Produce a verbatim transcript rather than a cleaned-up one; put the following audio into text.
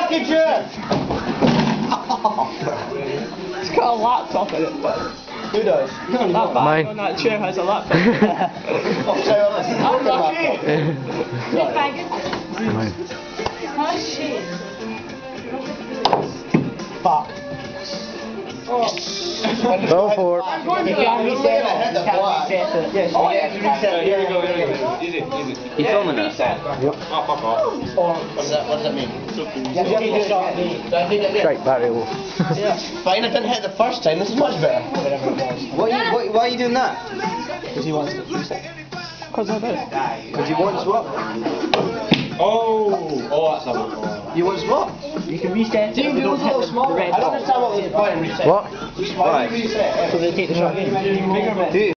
fucking chair! It's got a laptop in it. Who does? That bag Mine. on that chair has a laptop. I'm lucky! Mine. Fuck. Go for it. I'm going to reset it. The black. Yes, oh, yeah, reset. Here we go, here we go. Easy, easy. You filming that? Yep. Oh, fuck off. What does that, what does that mean? Yeah, you need to shot me. Do I need it there? Straight battery wolf. Yeah. Fine, I didn't hit the first time. This is much better. What are you, what, why are you doing that? Because he wants to reset. Because I do. Because you want to swap. Oh! Oh, that's a good one. You want to swap? You can reset it. You don't hit the red. I don't understand what was the point in reset. What? Why do you reset? So they take the shot. Dude.